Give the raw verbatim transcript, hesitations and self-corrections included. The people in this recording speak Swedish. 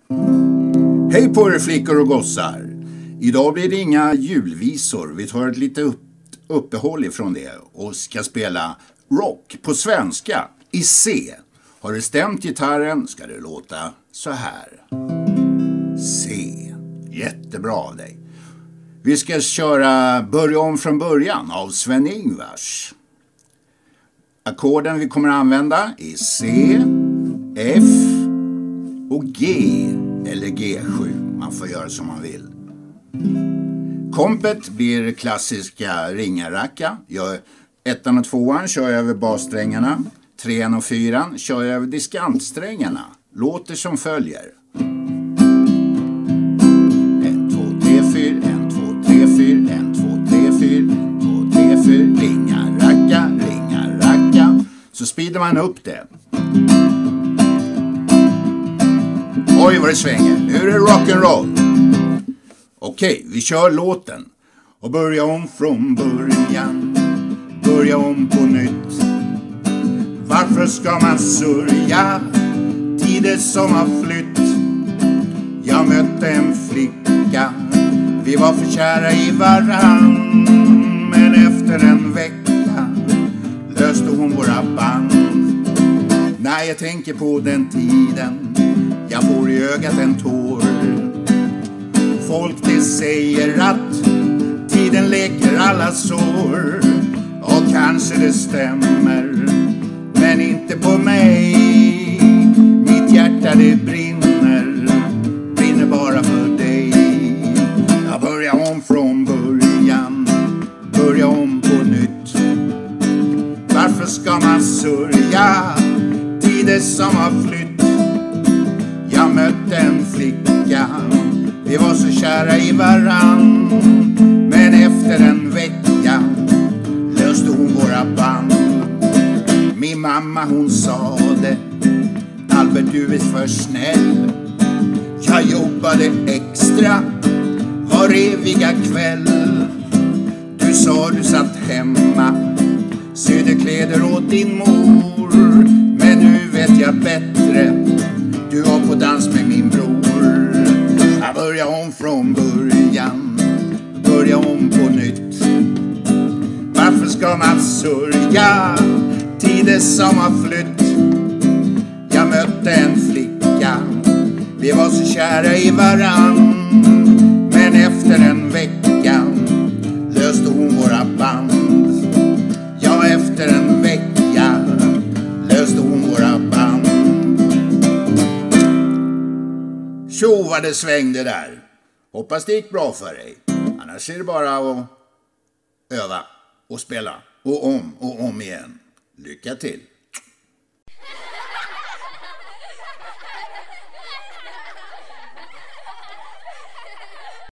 Hej på er flickor och gossar. Idag blir det inga julvisor. Vi tar ett lite upp, uppehåll ifrån det och ska spela rock på svenska i C. Har du stämt gitarren ska det låta så här. C. Jättebra av dig. Vi ska köra Börja om från början av Sven-Ingvars. Ackorden vi kommer att använda är C, F och G eller G sju. Man får göra som man vill. Kompet blir klassiska ringaracka. Jag, ettan och tvåan kör jag över bassträngarna. Trean och fyran kör jag över diskantsträngarna. Låter som följer. en, två, tre, fyra, en, två, tre, fyra, en, två, tre, fyra, en, två, tre, fyra. Ringaracka, ringaracka. Så speedar man upp det. Oj vad det svänger. Nu är det rock'n'roll. Okej, vi kör låten. Och börja om från början. Börja om på nytt. Varför ska man sörja tider som har flytt? Jag mötte en flicka. Vi var för kära i varann. Men efter en vecka löste hon våra band. När jag tänker på den tiden jag får i ögat en tår. Folk det säger att tiden leker alla sår. Och kanske det stämmer, men inte på mig. Mitt hjärta det brinner, brinner bara för dig. Jag börjar om från början, börja om på nytt. Varför ska man sörja tider som har flytt? Jag mötte en flicka, vi var så kära i varann. Men efter en vecka löste hon våra band. Min mamma hon sa det, Albert du är för snäll. Jag jobbade extra var eviga kväll. Du sa du satt hemma, sydde kläder åt din mor. Men nu vet jag bättre, du var på dans med min bror. Jag börjar om från början, börja om på nytt. Varför ska man sörja tider som har flytt? Jag mötte en flicka, vi var så kära i varann. Men efter en vecka löste hon våra band. Ja, efter en vecka löste hon våra band. Tjo vad det svängde där. Hoppas det gick bra för dig. Annars är det bara att öva och spela och om och om igen. Lycka till!